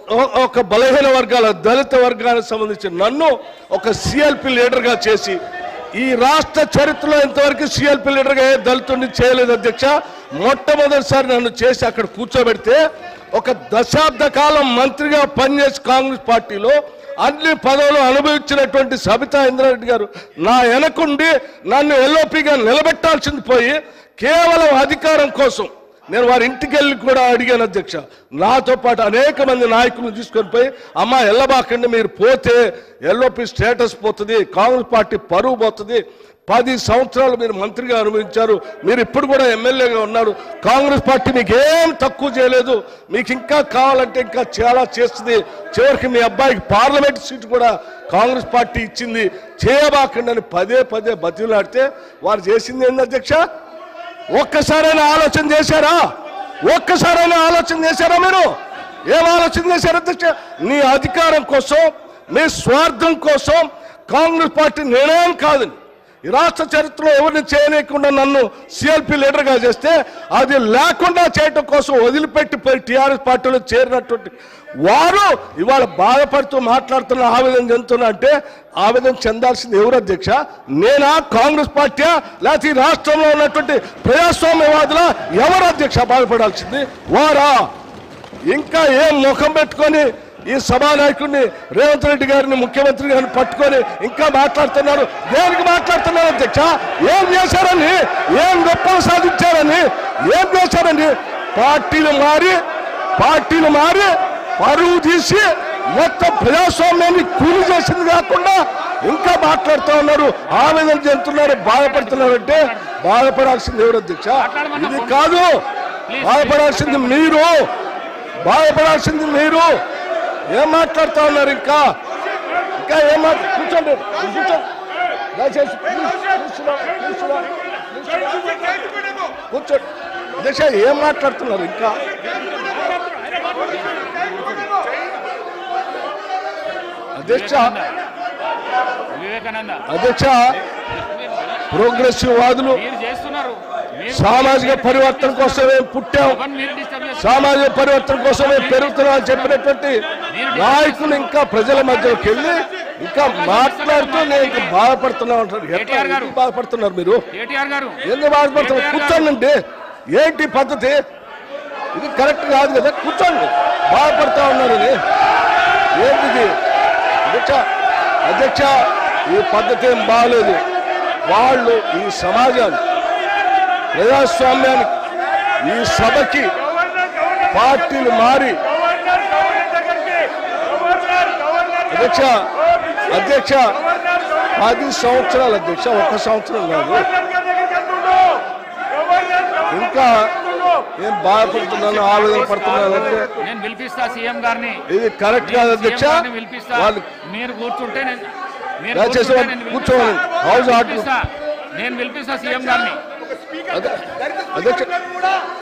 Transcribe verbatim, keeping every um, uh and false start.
ఒక బలహీన వర్గాల దళిత వర్గానికి సంబంధించి నన్ను ఒక సిఎల్పి లీడర్గా చేసి ఈ రాష్ట్ర చరిత్రలో ఇంతవరకు సిఎల్పి లీడర్గా ఏ దళితుడిని చేయలేదు అధ్యక్ష. మొట్టమొదటిసారి నన్ను చేసి అక్కడ కూర్చోబెడితే ఒక దశాబ్ద కాలం మంత్రిగా పనిచేసి కాంగ్రెస్ పార్టీలో అన్ని పదవులు అనుభవించినటువంటి సబితా ఇంద్రారెడ్డి గారు నా వెనకుండి నన్ను ఎల్ఓపిగా నిలబెట్టాల్సింది పోయి కేవలం అధికారం కోసం నేను వారి ఇంటికి వెళ్ళి కూడా అడిగాను అధ్యక్ష. నాతో పాటు అనేక మంది నాయకులను తీసుకొని పోయి అమ్మ ఎల్లబాకండి, మీరు పోతే ఎల్ఓపి స్టేటస్ పోతుంది, కాంగ్రెస్ పార్టీ పరువు పోతుంది, పది సంవత్సరాలు మీరు మంత్రిగా అనుభవించారు, మీరు ఇప్పుడు కూడా ఎమ్మెల్యేగా ఉన్నారు, కాంగ్రెస్ పార్టీ మీకు ఏం తక్కువ చేయలేదు, మీకు ఇంకా కావాలంటే ఇంకా చాలా చేస్తుంది, చివరికి మీ అబ్బాయికి పార్లమెంట్ సీటు కూడా కాంగ్రెస్ పార్టీ ఇచ్చింది, చేయబాకండి అని పదే పదే బతిలాడితే వారు చేసింది ఏంది అధ్యక్ష? ఒక్కసారైనా ఆలోచన చేశారా? ఒక్కసారైనా ఆలోచన చేశారా? మీరు ఏం ఆలోచన చేశారు అధ్యక్ష? నీ అధికారం కోసం, మీ స్వార్థం కోసం కాంగ్రెస్ పార్టీ నిర్ణయం కాదని ఈ రాష్ట్ర చరిత్రలో ఎవరిని చేయలేకుండా నన్ను సిఎల్పి లీడర్గా చేస్తే అది లేకుండా చేయటం కోసం వదిలిపెట్టి పోయి టీఆర్ఎస్ పార్టీలో చేరినటువంటి వారు ఇవాళ బాధపడుతూ మాట్లాడుతున్న ఆవేదన చెందుతున్నా అంటే ఆవేదన చెందాల్సింది ఎవరు అధ్యక్ష? నేనా, కాంగ్రెస్ పార్టీ, లేకపోతే ఈ రాష్ట్రంలో ఉన్నటువంటి ప్రజాస్వామ్యవాదుల? ఎవరు అధ్యక్ష బాధపడాల్సింది? వారా? ఇంకా ఏం ముఖం పెట్టుకొని ఈ సభానాయకుడిని రేవంత్ రెడ్డి గారిని ముఖ్యమంత్రి గారిని పట్టుకొని ఇంకా మాట్లాడుతున్నారు? దేనికి మాట్లాడుతున్నారు అధ్యక్ష? ఏం చేశారని, ఏం గొప్పలు సాధించారని, ఏం చేశారని? పార్టీలు మారి పార్టీలు మారి పరువు తీసి మొత్తం ప్రజాస్వామ్యాన్ని కూలి చేసింది కాకుండా ఇంకా మాట్లాడుతూ ఉన్నారు, ఆవేదన చెందుతున్నారు, బాధపడుతున్నారు. అంటే బాధపడాల్సింది ఎవరు అధ్యక్ష? ఇది కాదు, బాధపడాల్సింది మీరు, బాధపడాల్సింది మీరు. ఏం మాట్లాడుతూ ఉన్నారు? ఇంకా ఇంకా ఏం మాట్లా కూర్చోండి, కూర్చోండి దయచేసి కూర్చోండి అధ్యక్ష. ఏం మాట్లాడుతున్నారు? ఇంకా అధ్యక్ష అధ్యక్ష ప్రోగ్రెసివ్ వాదులు సామాజిక పరివర్తన కోసమే పుట్టాం, సామాజిక పరివర్తన కోసమే పెరుగుతున్నాం అని చెప్పినటువంటి నాయకులు ఇంకా ప్రజల మధ్యలోకి వెళ్ళి ఇంకా మాట్లాడుతూ నేను ఇంకా బాధపడుతున్నా అంటారు. ఎట్లా బాధపడుతున్నారు మీరు? ఎందుకు బాధపడుతున్నారు? కూర్చోండి. ఏంటి పద్ధతి? ఇది కరెక్ట్ కాదు కదా. కూర్చోండి. బాధపడుతూ ఉన్నారని ఏంటిది అధ్యక్ష? అధ్యక్ష ఈ పద్ధతి ఏం బాగలేదు. వాళ్ళు ఈ సమాజాన్ని, ప్రజాస్వామ్యానికి, ఈ సభకి పార్టీలు మారి అధ్యక్ష అధ్యక్ష పది సంవత్సరాలు అధ్యక్ష, ఒక్క సంవత్సరం కాదు. ఇంకా ఏం బాధపడుతున్నాను, ఆవేదన పడుతున్నాను అంటే ఇది కరెక్ట్ కాదు అధ్యక్ష. వాళ్ళు మీరు కూర్చుంటే దయచేసి కూర్చోవాలి. హౌస్ ఆర్డర్ నేను పిలిపిస్తా సీఎం గారిని అధ్యక్ష.